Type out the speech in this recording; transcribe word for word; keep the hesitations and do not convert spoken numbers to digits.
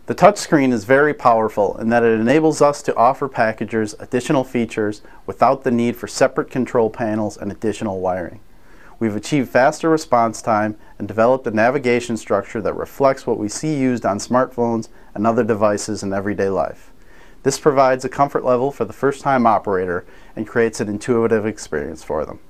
The touchscreen is very powerful in that it enables us to offer packagers additional features without the need for separate control panels and additional wiring. We've achieved faster response time and developed a navigation structure that reflects what we see used on smartphones and other devices in everyday life. This provides a comfort level for the first-time operator and creates an intuitive experience for them.